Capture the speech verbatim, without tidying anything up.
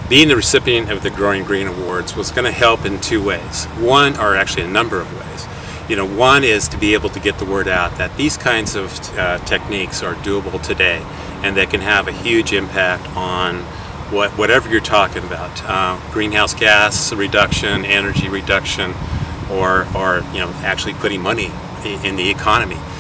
being the recipient of the Growing Green Awards was going to help in two ways. One, or actually a number of ways. You know, one is to be able to get the word out that these kinds of uh, techniques are doable today, and they can have a huge impact on what, whatever you're talking about, uh, greenhouse gas reduction, energy reduction, or, or you know, actually putting money in the economy.